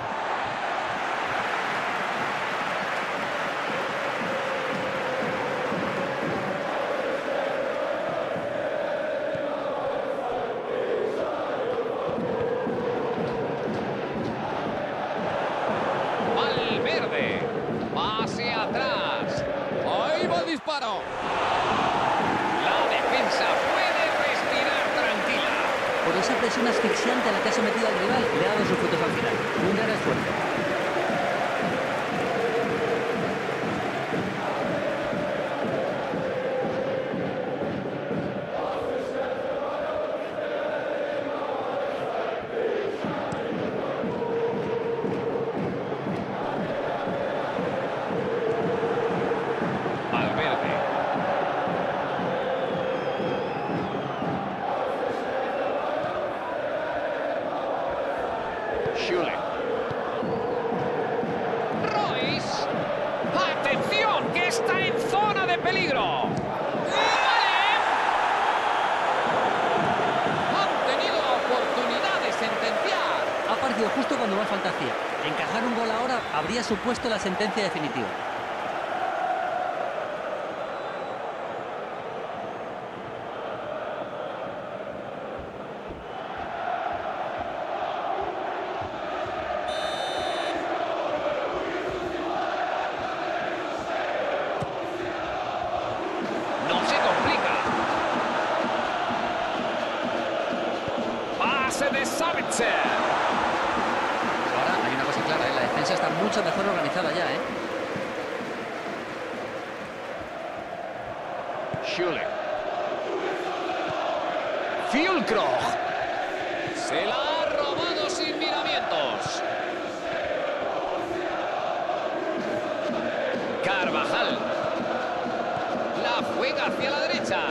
Valverde. Pase atrás. Ahí va el disparo. La defensa puede respirar tranquila. Por esa presión asfixiante a la que ha sometido al rival, le ha dado sus frutos al final. Un gran esfuerzo. peligro. ¡Vale! Han tenido la oportunidad de sentenciar. Ha aparecido justo cuando más falta hacía. Encajar un gol ahora habría supuesto la sentencia definitiva. No se complica. Pase de Savitzer. Ahora hay una cosa clara, la defensa está mucho mejor organizada ya, ¿eh? Schüller. Füllkrug. Se la ha robado sin miramientos. Carvajal. La juega hacia la derecha.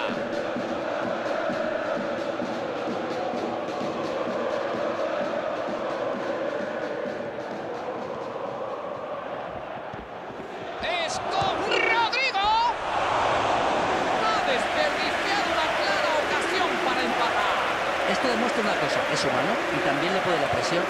Es con Rodrigo. Ha desperdiciado una clara ocasión para empatar. Esto demuestra una cosa, es humano y también le puede la presión.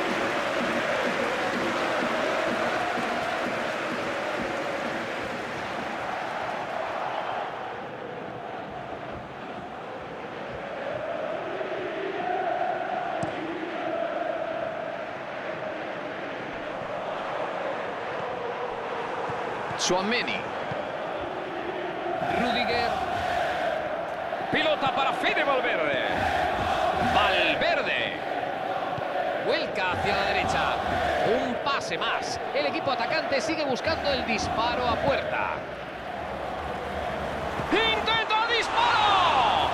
Tchouaméni. Rudiger. Pilota para Fede Valverde. Valverde. Vuelca hacia la derecha. Un pase más. El equipo atacante sigue buscando el disparo a puerta. ¡Intenta el disparo!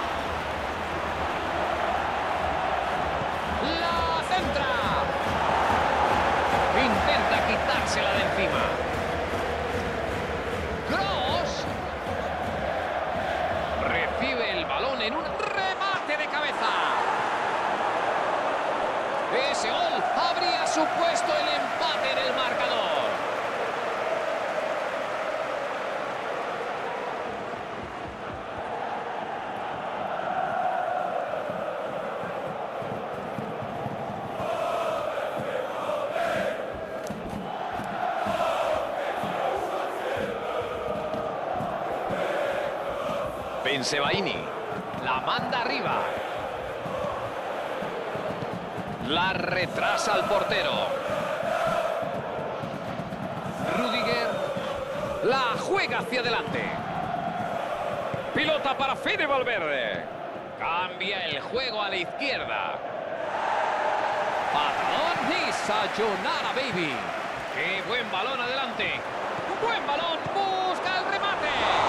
La centra. Intenta quitársela de encima. Kroos recibe el balón en un remate de cabeza. Ese gol habría supuesto el empate en el marcador. Bensebaini la manda arriba. La retrasa al portero. Rudiger la juega hacia adelante. Pilota para Fede Valverde. Cambia el juego a la izquierda. Patadón y sayonara, baby. Qué buen balón adelante. Buen balón, busca el remate.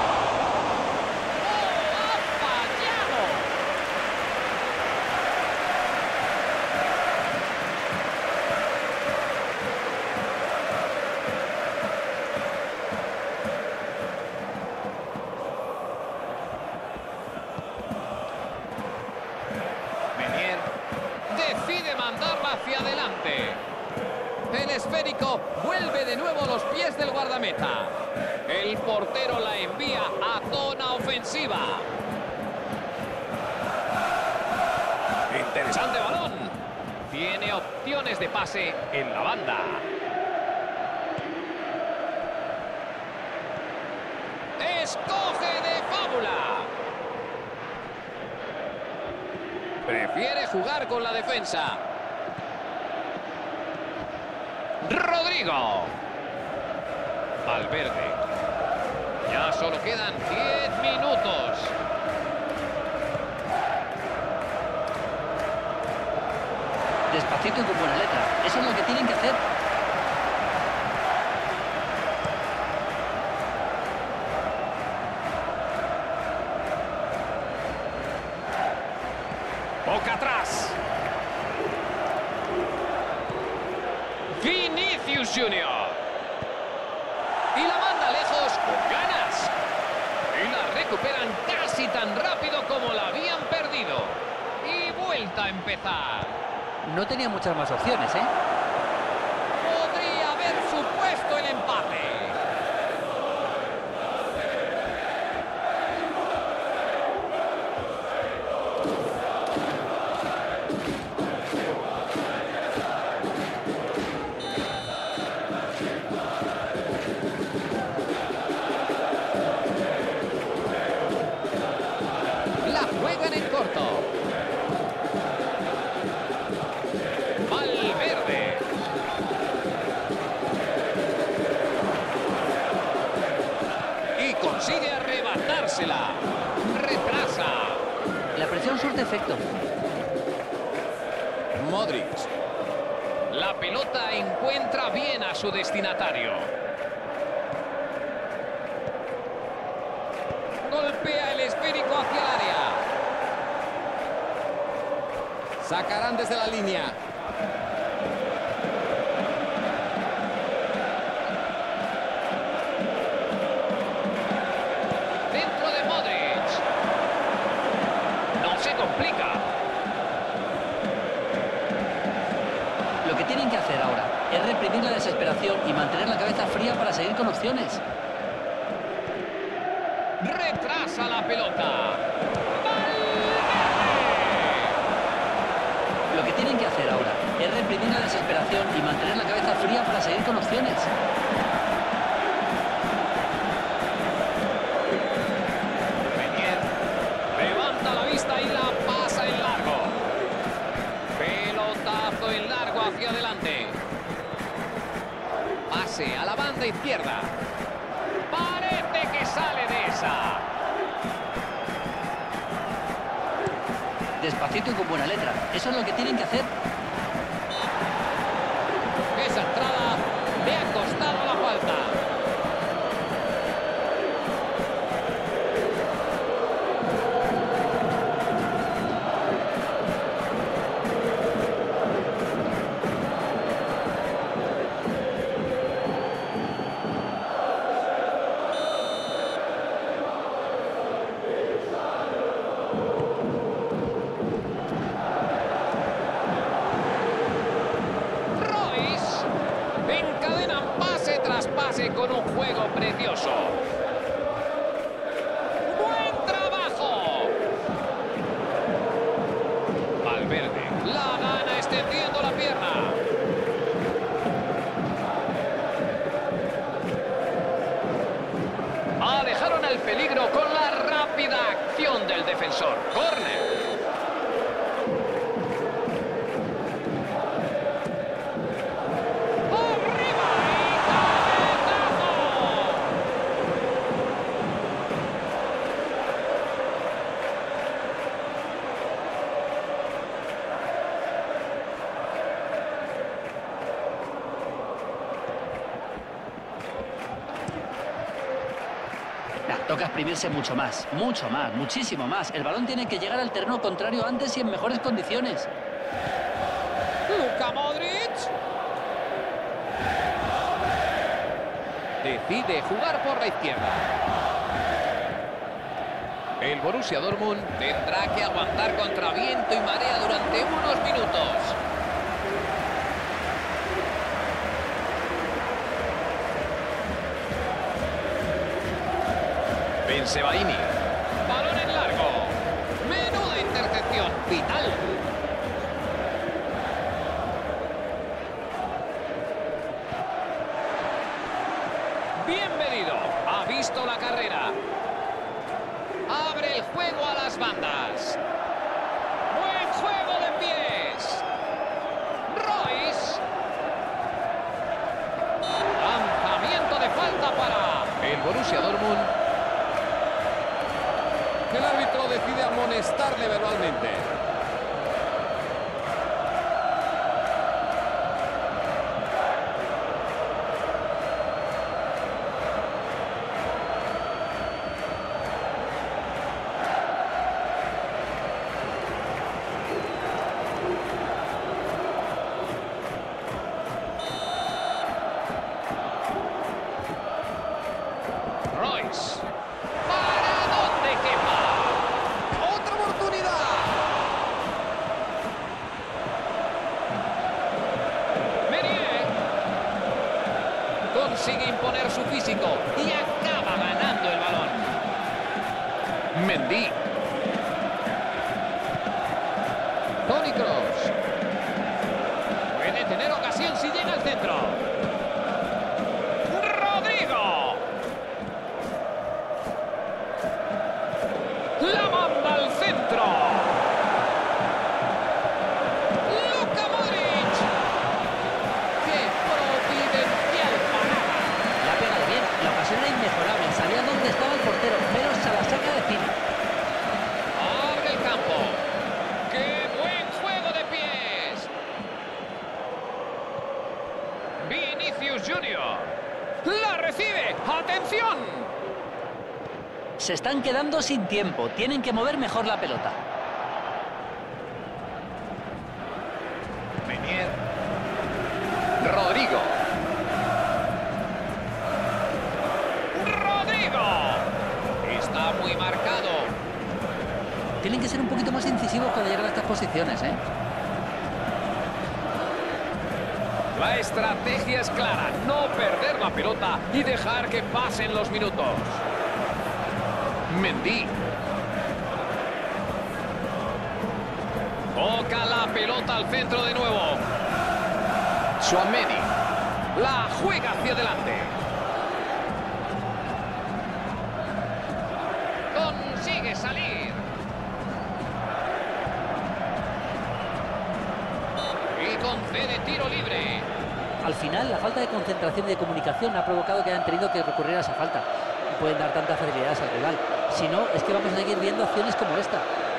Decide mandarla hacia adelante. El esférico vuelve de nuevo a los pies del guardameta. El portero la envía a zona ofensiva. Interesante balón. Tiene opciones de pase en la banda. Escoge de fábula. Prefiere jugar con la defensa. Rodrigo. Valverde. Ya solo quedan 10 minutos. Despacito y con buena letra. Eso es lo que tienen que hacer. Boca atrás. Vinicius Junior. Y la manda lejos con ganas. Y la recuperan casi tan rápido como la habían perdido. Y vuelta a empezar. No tenía muchas más opciones, ¿eh? Podría haber supuesto el empate. consigue arrebatársela. Retrasa. La presión surte efecto. Modric. La pelota encuentra bien a su destinatario. Golpea el esférico hacia el área. Sacarán desde la línea. Dentro de Modric. No se complica. Lo que tienen que hacer ahora es reprimir la desesperación y mantener la cabeza fría para seguir con opciones. Retrasa la pelota. Lo que tienen que hacer ahora es reprimir la desesperación y mantener la cabeza fría para seguir con opciones. Meñier levanta la vista y la pasa en largo. Pelotazo en largo hacia adelante. Pase a la banda izquierda. Parece que sale de esa. Despacito y con buena letra. Eso es lo que tienen que hacer. Esa entrada le ha costado la falta. Encadenan pase tras pase con un juego precioso. ¡Buen trabajo! Valverde la gana extendiendo la pierna. Alejaron el peligro con la rápida acción del defensor. Córner. Toca exprimirse mucho más, muchísimo más. El balón tiene que llegar al terreno contrario antes y en mejores condiciones. Luka Modric. Decide jugar por la izquierda. El Borussia Dortmund tendrá que aguantar contra viento y marea durante unos minutos. Bensebaini. Balón en largo. Menuda intercepción. Vital. Bien medido. Ha visto la carrera. Abre el juego a las bandas. Buen juego de pies. Royce. Lanzamiento de falta para el Borussia Dortmund. El árbitro decide amonestarle verbalmente. Royce. ¿Para dónde quepa? ¡Otra oportunidad! Meñier consigue imponer su físico y acaba ganando el balón. Mendy. Toni Kroos. Puede tener ocasión si llega al centro. Rodrigo. La manda al centro. Luka Modric. ¡Qué providencial parada! La pega de bien, la ocasión era inmejorable. Sabía dónde estaba el portero, pero se la saca de cine. Abre el campo. ¡Qué buen juego de pies! Vinicius Junior. ¡La recibe! ¡Atención! Se están quedando sin tiempo. Tienen que mover mejor la pelota. Menier. Rodrigo. Está muy marcado. Tienen que ser un poquito más incisivos cuando llegan a estas posiciones, ¿eh? La estrategia es clara, no perder la pelota y dejar que pasen los minutos. Mendy. Toca la pelota al centro de nuevo. Tchouaméni. La juega hacia adelante. Consigue salir. Y concede tiro libre. Al final, la falta de concentración y de comunicación ha provocado que hayan tenido que recurrir a esa falta. Y pueden dar tantas facilidades al rival. Si no, es que vamos a seguir viendo acciones como esta.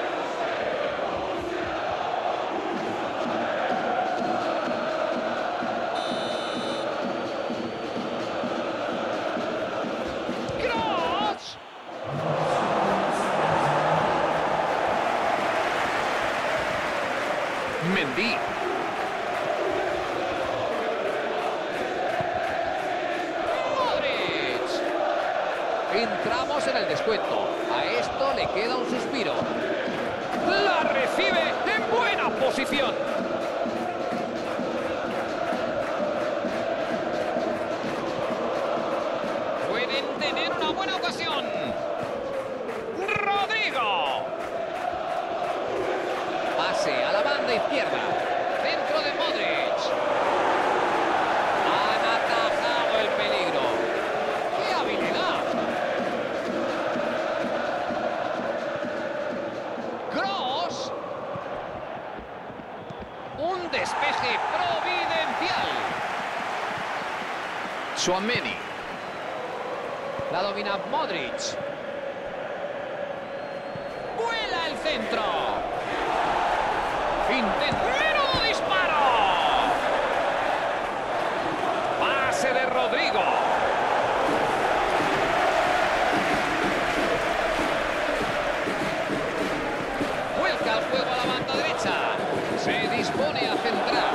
Mendy. Modric. Entramos en el descuento. A esto le queda un suspiro. La recibe en buena posición. Pueden tener una buena ocasión. Rodrigo. Pase a la banda izquierda. Dentro de Modric. Han atajado el peligro. ¡Qué habilidad! Kroos. Un despeje providencial. Tchouaméni. La domina Modric. Vuela el centro. ¡Menudo disparo! Pase de Rodrigo. Vuelca el juego a la banda derecha. Se dispone a centrar.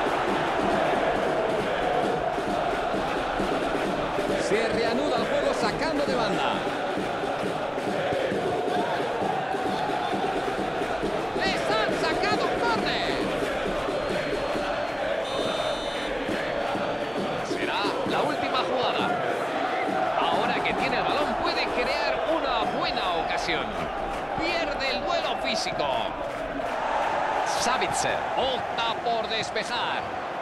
Se reanuda el juego sacando de banda. Pierde el duelo físico. Savitzer opta por despejar.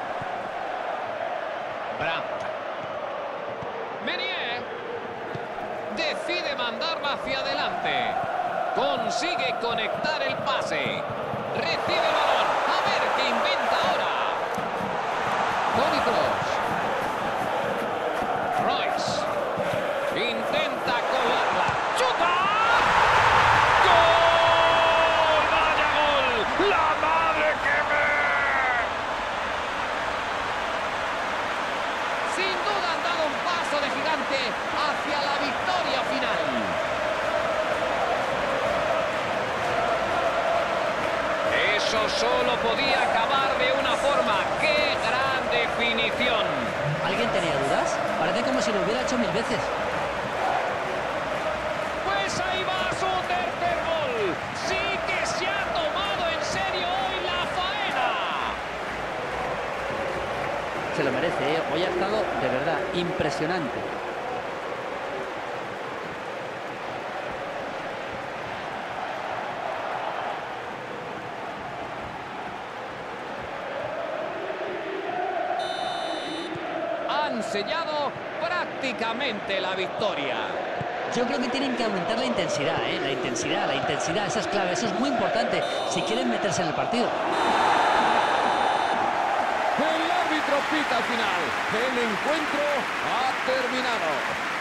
Brandt. Menier decide mandarla hacia adelante. Consigue conectar el pase. Recibe el balón. A ver qué inventa ahora. Toni Kroos. Royce. Intenta colarla. ¡Chuta! Hacia la victoria final. Eso solo podía acabar de una forma. ¡Qué gran definición! ¿Alguien tenía dudas? Parece como si lo hubiera hecho 1000 veces. Pues ahí va su tercer gol. Sí que se ha tomado en serio hoy la faena. Se lo merece, ¿eh? Hoy ha estado de verdad impresionante. Han sellado prácticamente la victoria. Yo creo que tienen que aumentar la intensidad, ¿eh? La intensidad, esa es clave, eso es muy importante si quieren meterse en el partido. El árbitro pita al final. El encuentro ha terminado.